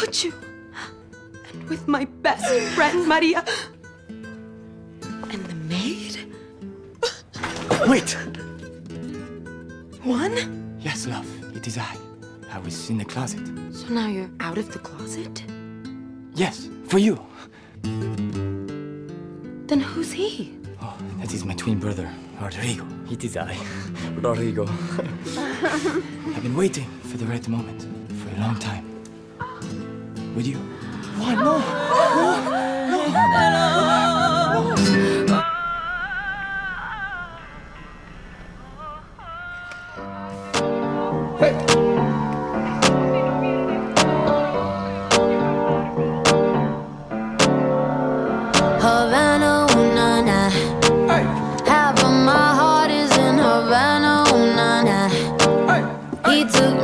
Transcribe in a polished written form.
without you. And with my best friend, Maria. And the maid? Wait! Juan? Yes, love, it is I. I was in the closet. So now you're out of the closet? Yes, for you. Then who's he? Oh, that is my twin brother, Rodrigo. It is I, Rodrigo. I've been waiting for the right moment for a long time. Would you? Why, no! Havana, ooh, nah, nah. Half of my heart is in Havana, ooh, nah, nah. He took